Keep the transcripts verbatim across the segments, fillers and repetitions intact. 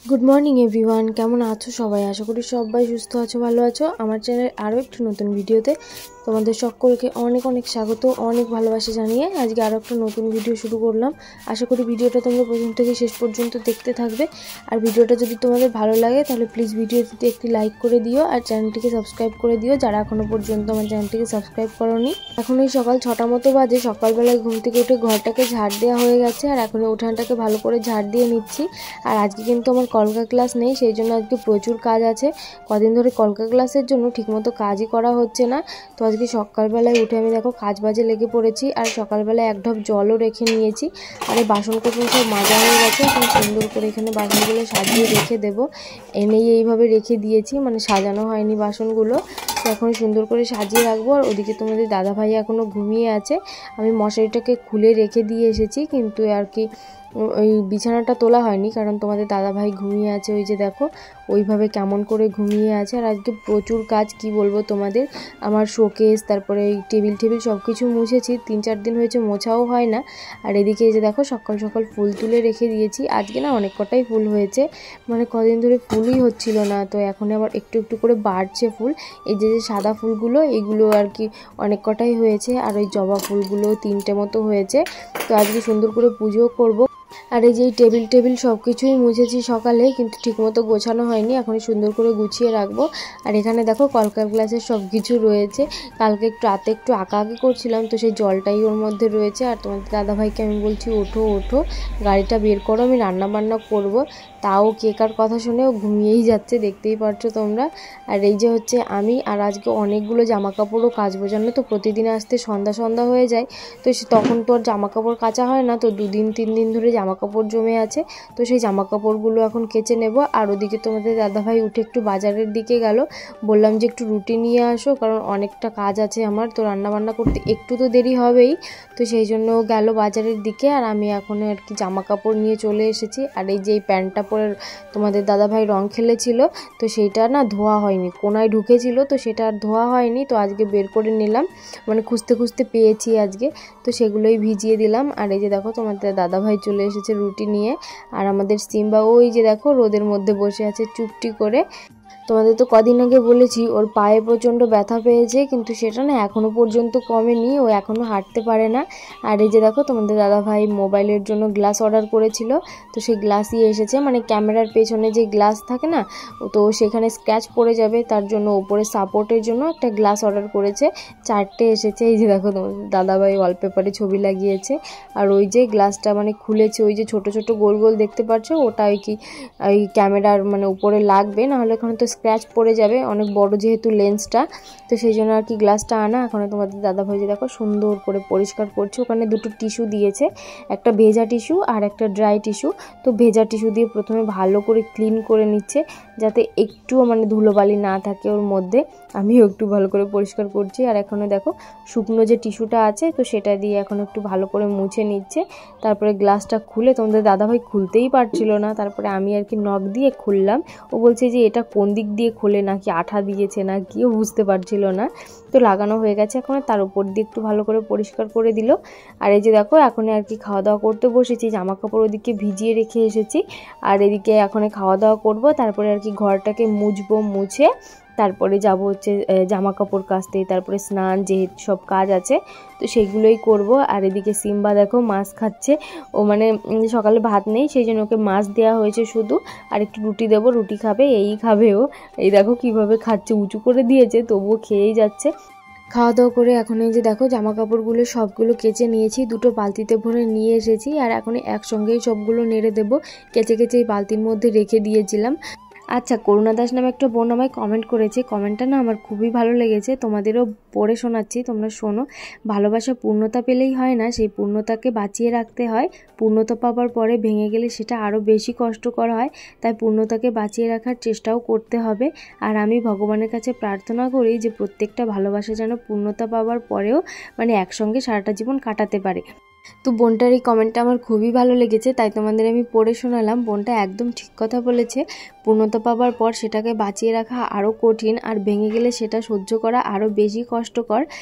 Good morning everyone, কেমন আছো সবাই? আশা করি সবাই সুস্থ আছো, ভালো আছো। আমার চ্যানেলে আরও একটি নতুন ভিডিওতে তোমাদের সকলকে অনেক অনেক স্বাগত, অনেক ভালোবাসা জানিয়ে আজকে আরও একটা নতুন ভিডিও শুরু করলাম। আশা করি ভিডিওটা তোমরা প্রথম থেকে শেষ পর্যন্ত দেখতে থাকবে। আর ভিডিওটা যদি তোমাদের ভালো লাগে তাহলে প্লিজ ভিডিওটিতে একটি লাইক করে দিও আর চ্যানেলটিকে সাবস্ক্রাইব করে দিও যারা এখনও পর্যন্ত আমার চ্যানেলটিকে সাবস্ক্রাইব করোনি। এখন এই সকাল ছটা মতো বাজে। সকালবেলায় ঘুম থেকে উঠে ঘরটাকে ঝাড় দেওয়া হয়ে গেছে আর এখন উঠানটাকে ভালো করে ঝাড় দিয়ে নিচ্ছি। আর আজকে কিন্তু আমার কলকা ক্লাস নেই, সেই জন্য আজকে প্রচুর কাজ আছে। কদিন ধরে কলকা ক্লাসের জন্য ঠিকমতো কাজই করা হচ্ছে না। তো আজকে সকালবেলায় উঠে আমি দেখো কাজ বাজে লেগে পড়েছি আর সকালবেলায় এক ঢপ জলও রেখে নিয়েছি। আর এই বাসনকোসন সব মাজা হয়ে গেছে। এখন সুন্দর করে এখানে বাসনগুলো সাজিয়ে রেখে দেবো। এনেই এইভাবে রেখে দিয়েছি, মানে সাজানো হয়নি বাসনগুলো। তো এখন সুন্দর করে সাজিয়ে রাখবো। আর ওদিকে তোমাদের দাদাভাই এখনও ঘুমিয়ে আছে। আমি মশারিটাকে খুলে রেখে দিয়ে এসেছি, কিন্তু আর কি ওই বিছানাটা তোলা হয়নি কারণ তোমাদের দাদাভাই ঘুমিয়ে আছে। ওই যে দেখো ওইভাবে কেমন করে ঘুমিয়ে আছে। আর আজকে প্রচুর কাজ, কি বলবো তোমাদের। আমার শোকেস, তারপরে এই টেবিল টেবিল সব কিছু মুছেছি। তিন চার দিন হয়েছে, মোছাও হয় না। আর এদিকে এই যে দেখো সকাল সকাল ফুল তুলে রেখে দিয়েছি। আজকে না অনেক কটাই ফুল হয়েছে, মানে কদিন ধরে ফুলই হচ্ছিল না। তো এখন আবার একটু একটু করে বাড়ছে ফুল। এই যে যে সাদা ফুলগুলো এগুলো আর কি অনেক কটাই হয়েছে। আর ওই জবা ফুলগুলো তিনটে মতো হয়েছে। তো আজকে সুন্দর করে পুজো করব। আর এই যে টেবিল টেবিল সব কিছুই মুছেছি সকালে, কিন্তু ঠিকমতো গোছানো হয়নি। এখন সুন্দর করে গুছিয়ে রাখবো। আর এখানে দেখো কলকার গ্লাসের সব কিছু রয়েছে। কালকে একটু রাতে একটু আঁকা আঁকি করছিলাম, তো সেই জলটাই ওর মধ্যে রয়েছে। আর তোমাদের দাদাভাইকে আমি বলছি ওঠো ওঠো, গাড়িটা বের করো, আমি রান্না বান্না করব। তাও কেকার কথা শুনেও ঘুমিয়েই যাচ্ছে, দেখতেই পারছো তোমরা। আর এই যে হচ্ছে আমি, আর আজকে অনেকগুলো জামা কাপড়ও কাচবো জানো তো। প্রতিদিন আসতে সন্ধ্যা সন্ধ্যা হয়ে যায়, তো তখন তো আর জামা কাপড় কাচা হয় না। তো দুদিন তিন দিন ধরে জামা কাপড় জমে আছে, তো সেই জামা কাপড়গুলো এখন কেচে নেব। আর ওদিকে তোমাদের দাদাভাই উঠে একটু বাজারের দিকে গেল। বললাম যে একটু রুটি নিয়ে আসো, কারণ অনেকটা কাজ আছে আমার, তো রান্না বান্না করতে একটু তো দেরি হবেই। তো সেই জন্য গেল বাজারের দিকে। আর আমি এখন আর কি জামা কাপড় নিয়ে চলে এসেছি। আর এই যে এই প্যান্টটা পরে তোমাদের দাদাভাই রং খেলেছিল, তো সেইটা না ধোয়া হয়নি, কোনায় ঢুকেছিল, তো সেটা আর ধোয়া হয়নি। তো আজকে বের করে নিলাম, মানে খুঁজতে খুঁজতে পেয়েছি আজকে, তো সেগুলোই ভিজিয়ে দিলাম। আর এই যে দেখো তোমাদের দাদাভাই চলে এসেছে রুটি নিয়ে। আর আমাদের সিম্বা ওই যে দেখো রোদের মধ্যে বসে আছে চুপটি করে। তোমাদের তো কদিন আগে বলেছি ওর পায়ে প্রচণ্ড ব্যথা পেয়েছে, কিন্তু সেটা না এখনও পর্যন্ত কমেনি, ও এখনও হাঁটতে পারে না। আর এই যে দেখো তোমাদের দাদাভাই মোবাইলের জন্য গ্লাস অর্ডার করেছিল, তো সেই গ্লাসই এসেছে। মানে ক্যামেরার পেছনে যে গ্লাস থাকে না, তো সেখানে স্ক্র্যাচ পড়ে যাবে, তার জন্য ওপরে সাপোর্টের জন্য একটা গ্লাস অর্ডার করেছে। চারটে এসেছে। এই যে দেখো তোমাদের দাদাভাই ওয়ালপেপারে ছবি লাগিয়েছে। আর ওই যে গ্লাসটা মানে খুলেছে, ওই যে ছোট ছোট গোল গোল দেখতে পাচ্ছ, ওটা ওই কি ওই ক্যামেরার মানে উপরে লাগবে, নাহলে ওখানে তো স্ক্র্যাচ পড়ে যাবে, অনেক বড় যেহেতু লেন্সটা। তো সেই জন্য আর কি গ্লাসটা আনা। এখন তোমাদের দাদাভাই যে দেখো সুন্দর করে পরিষ্কার করছে। ওখানে দুটো টিস্যু দিয়েছে, একটা ভেজা টিস্যু আর একটা ড্রাই টিস্যু। তো ভেজা টিস্যু দিয়ে প্রথমে ভালো করে ক্লিন করে নিচ্ছে, যাতে একটুও মানে ধুলোবালি না থাকে ওর মধ্যে। আমিও একটু ভালো করে পরিষ্কার করছি। আর এখনও দেখো শুকনো যে টিস্যুটা আছে, তো সেটা দিয়ে এখন একটু ভালো করে মুছে নিচ্ছে। তারপরে গ্লাসটা খুলে তোমাদের দাদাভাই খুলতেই পারছিল না, তারপরে আমি আর কি নখ দিয়ে খুললাম। ও বলছে যে এটা কোন দিক দিয়ে খোলে, নাকি আঠা দিয়েছে না কিও বুঝতে পারছিল না। তো লাগানো হয়ে গেছে, এখন তার উপর দিয়ে একটু ভালো করে পরিষ্কার করে দিল। আর এই যে দেখো এখন আর কি খাওয়া দাওয়া করতে বসেছি, জামা কাপড় ওদিকে ভিজিয়ে রেখে এসেছি। আর এদিকে এখন খাওয়া দাওয়া করব, তারপরে আর কি ঘরটাকে মুছবো, মুছে তারপরে যাব হচ্ছে জামা কাপড় কাচতে, তারপরে স্নান যেহেতু সব কাজ আছে তো সেগুলোই করব। আর এদিকে সিম্বা দেখো মাছ খাচ্ছে। ও মানে সকালে ভাত নেই, সেই জন্য ওকে মাছ দেওয়া হয়েছে শুধু। আর একটু রুটি দেবো, রুটি খাবে, এই খাবে ও। এই দেখো কিভাবে খাচ্ছে, উঁচু করে দিয়েছে তবুও খেয়েই যাচ্ছে। খাওয়া দাওয়া করে এখন এই যে দেখো জামা কাপড়গুলো সবগুলো কেচে নিয়েছি, দুটো বালতিতে ভরে নিয়ে এসেছি। আর এখন একসঙ্গেই সবগুলো নেড়ে দেবো। কেচে কেচে এই বালতির মধ্যে রেখে দিয়েছিলাম। আচ্ছা, করুণা দাস নামে একটা বোন আমায় কমেন্ট করেছে, কমেন্টটা না আমার খুবই ভালো লেগেছে, তোমাদেরও পড়ে শোনাচ্ছি, তোমরা শোনো। ভালোবাসা পূর্ণতা পেলেই হয় না, সেই পূর্ণতাকে বাঁচিয়ে রাখতে হয়। পূর্ণতা পাওয়ার পরে ভেঙে গেলে সেটা আরও বেশি কষ্টকর হয়, তাই পূর্ণতাকে বাঁচিয়ে রাখার চেষ্টাও করতে হবে। আর আমি ভগবানের কাছে প্রার্থনা করি যে প্রত্যেকটা ভালোবাসা যেন পূর্ণতা পাওয়ার পরেও মানে একসঙ্গে সারাটা জীবন কাটাতে পারে। তো বোনটার এই কমেন্টটা আমার খুবই ভালো লেগেছে, তাই তোমাদের আমি পড়ে শোনালাম। বোনটা একদম ঠিক কথা বলেছে। পূর্ণতা পাওয়ার পর সেটাকে বাঁচিয়ে রাখা আরও কঠিন, আর ভেঙে গেলে সেটা সহ্য করা আরও বেশি কষ্টকর।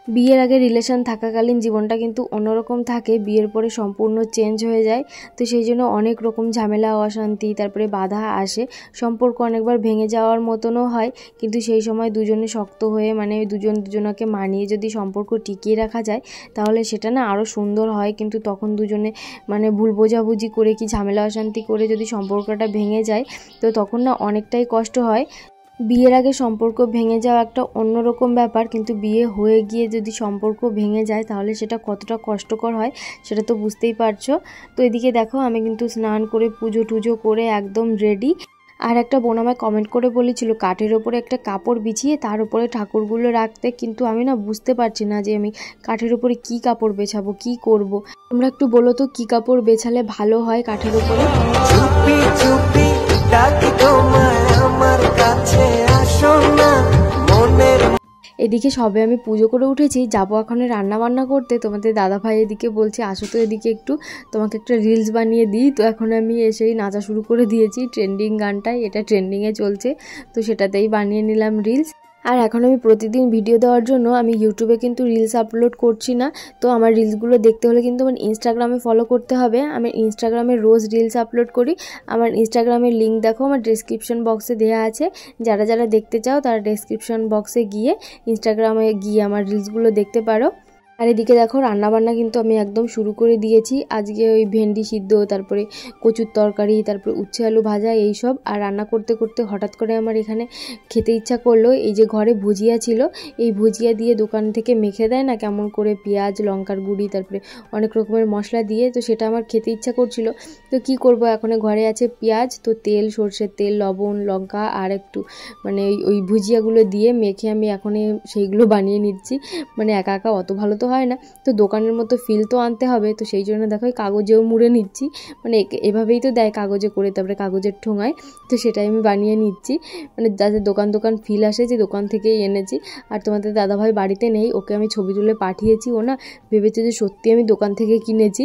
বিয়ের আগে রিলেশন থাকাকালীন জীবনটা কিন্তু অন্যরকম থাকে, বিয়ের পরে সম্পূর্ণ চেঞ্জ হয়ে যায়। তো সেই জন্য অনেক রকম ঝামেলা অশান্তি তারপরে বাধা আসে, সম্পর্ক অনেকবার ভেঙে যাওয়ার মতনও হয়। কিন্তু সেই সময় দুজনে শক্ত হয়ে মানে দুজন দুজনকে মানিয়ে যদি সম্পর্ক টিকিয়ে রাখা যায় তাহলে সেটা না আরও সুন্দর হয়। কিন্তু তখন দুজনে মানে ভুল বোঝাবুঝি করে কি ঝামেলা অশান্তি করে যদি সম্পর্কটা ভেঙে যায় তো তখন না অনেকটাই কষ্ট হয়। বিয়ের আগে সম্পর্ক ভেঙে যাওয়া একটা অন্যরকম ব্যাপার, কিন্তু বিয়ে হয়ে গিয়ে যদি সম্পর্ক ভেঙে যায় তাহলে সেটা কতটা কষ্টকর হয় সেটা তো বুঝতেই পারছো। তো এদিকে দেখো আমি কিন্তু স্নান করে পুজো টুজো করে একদম রেডি। আর একটা বোন আমায় কমেন্ট করে বলেছিল কাঠের ওপরে একটা কাপড় বিছিয়ে তার উপরে ঠাকুরগুলো রাখতে, কিন্তু আমি না বুঝতে পারছি না যে আমি কাঠের উপরে কি কাপড় বেছাবো, কি করব। তোমরা একটু বলো তো কি কাপড় বেছালে ভালো হয় কাঠের উপরে। এদিকে সবে আমি পুজো করে উঠেছি, যাবো এখন রান্না বান্না করতে। তোমাদের দাদা ভাই এদিকে বলছে আসো তো এদিকে একটু তোমাকে একটা রিলস বানিয়ে দিই। তো এখন আমি এসেই নাচা শুরু করে দিয়েছি, ট্রেন্ডিং গানটাই এটা ট্রেন্ডিংয়ে চলছে, তো সেটাতেই বানিয়ে নিলাম রিলস। আর এখন আমি প্রতিদিন ভিডিও দেওয়ার জন্য আমি ইউটিউবে কিন্তু রিলস আপলোড করছি না। তো আমার রিলসগুলো দেখতে হলে কিন্তু আমার ইনস্টাগ্রামে ফলো করতে হবে। আমি ইনস্টাগ্রামে রোজ রিলস আপলোড করি। আমার ইনস্টাগ্রামের লিঙ্ক দেখো আমার ডেসক্রিপশন বক্সে দেওয়া আছে, যারা যারা দেখতে চাও তারা ডেসক্রিপশন বক্সে গিয়ে ইনস্টাগ্রামে গিয়ে আমার রিলসগুলো দেখতে পারো। আর এদিকে দেখো রান্নাবান্না কিন্তু আমি একদম শুরু করে দিয়েছি। আজকে ওই ভেন্ডি সিদ্ধ, তারপরে কচুর তরকারি, তারপরে উচ্ছে আলু ভাজা এইসব। আর রান্না করতে করতে হঠাৎ করে আমার এখানে খেতে ইচ্ছা করলো। এই যে ঘরে ভুজিয়া ছিল, এই ভুজিয়া দিয়ে দোকান থেকে মেখে দেয় না কেমন করে পেঁয়াজ লঙ্কার গুঁড়ি তারপরে অনেক রকমের মশলা দিয়ে, তো সেটা আমার খেতে ইচ্ছা করছিল। তো কি করব, এখন ঘরে আছে পেঁয়াজ, তো তেল সর্ষের তেল লবণ লঙ্কা আর একটু মানে ওই ওই ভুজিয়াগুলো দিয়ে মেখে আমি এখন সেইগুলো বানিয়ে নিচ্ছি। মানে একা একা অত ভালো তো হয় না, তো দোকানের মতো ফিল তো আনতে হবে, তো সেই জন্য দেখো কাগজেও মুড়ে নিচ্ছি। মানে এভাবেই তো দেয় কাগজে করে, তারপরে কাগজের ঠোঙায়, তো সেটাই আমি বানিয়ে নিচ্ছি। মানে যাতে দোকান দোকান ফিল আসে যে দোকান থেকেই এনেছি। আর তোমাদের দাদাভাই বাড়িতে নেই, ওকে আমি ছবি তুলে পাঠিয়েছি, ও না ভেবেছে যে সত্যি আমি দোকান থেকে কিনেছি।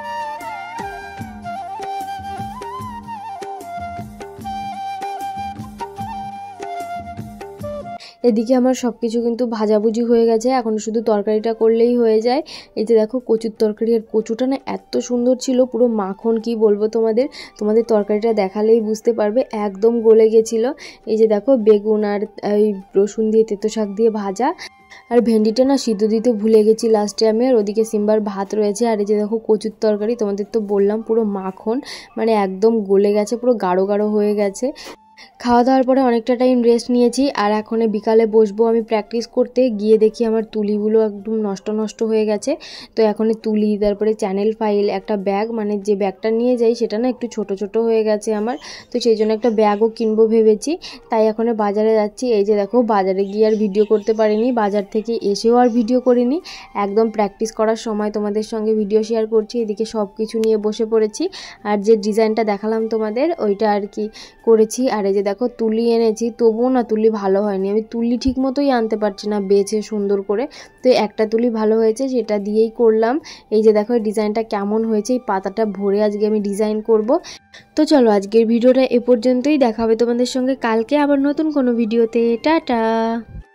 এদিকে আমার সব কিছু কিন্তু ভাজাভুজি হয়ে গেছে, এখন শুধু তরকারিটা করলেই হয়ে যায়। এই যে দেখো কচুর তরকারি, আর কচুটা না এত সুন্দর ছিল, পুরো মাখন, কি বলবো তোমাদের তোমাদের তরকারিটা দেখালেই বুঝতে পারবে, একদম গলে গেছিলো। এই যে দেখো বেগুন আর এই রসুন দিয়ে তেতো শাক দিয়ে ভাজা। আর ভেন্ডিটা না সিদ্ধ দিতে ভুলে গেছি লাস্টে আমি। আর ওদিকে সিম্বার ভাত রয়েছে। আর এই যে দেখো কচুর তরকারি, তোমাদের তো বললাম পুরো মাখন, মানে একদম গলে গেছে, পুরো গাঢ় গাঢ় হয়ে গেছে। খাওয়া দাওয়ার পরে অনেকটা টাইম রেস্ট নিয়েছি। আর এখন বিকালে বসবো আমি প্র্যাকটিস করতে। গিয়ে দেখি আমার তুলিগুলো একদম নষ্ট নষ্ট হয়ে গেছে। তো এখন তুলি, তারপরে চ্যানেল ফাইল, একটা ব্যাগ, মানে যে ব্যাগটা নিয়ে যাই সেটা না একটু ছোট ছোট হয়ে গেছে আমার, তো সেই জন্য একটা ব্যাগও কিনবো ভেবেছি। তাই এখন বাজারে যাচ্ছি। এই যে দেখো বাজারে গিয়ে আর ভিডিও করতে পারিনি, বাজার থেকে এসেও আর ভিডিও করিনি, একদম প্র্যাকটিস করার সময় তোমাদের সঙ্গে ভিডিও শেয়ার করছি। এদিকে সব কিছু নিয়ে বসে পড়েছি। আর যে ডিজাইনটা দেখালাম তোমাদের ওইটা আর কি করেছি। আর এই যে দেখো তুলি এনেছি, তবুও না তুলি ভালো হয়নি, আমি তুলি ঠিক মতোই আনতে পারছি না বেছে সুন্দর করে। তো একটা তুলি ভালো হয়েছে, সেটা দিয়েই করলাম। এই যে দেখো ডিজাইনটা কেমন হয়েছে, এই পাতাটা ভরে আজকে আমি ডিজাইন করব। তো চলো আজকের ভিডিওটা এ পর্যন্তই, দেখা হবে তোমাদের সঙ্গে কালকে আবার নতুন কোনো ভিডিওতে। টাটা।